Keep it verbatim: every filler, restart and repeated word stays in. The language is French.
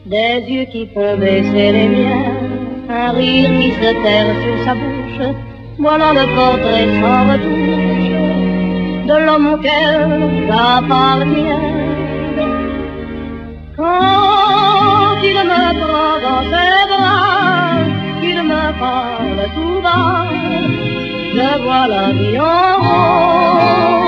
des yeux qui font baisser les miens, un rire qui se terre sur sa bouche, voilà le portrait sans retouche de l'homme auquel j'appartiens. Quand il me prend dans ses bras, qu'il me parle tout bas, je vois la vie en rose.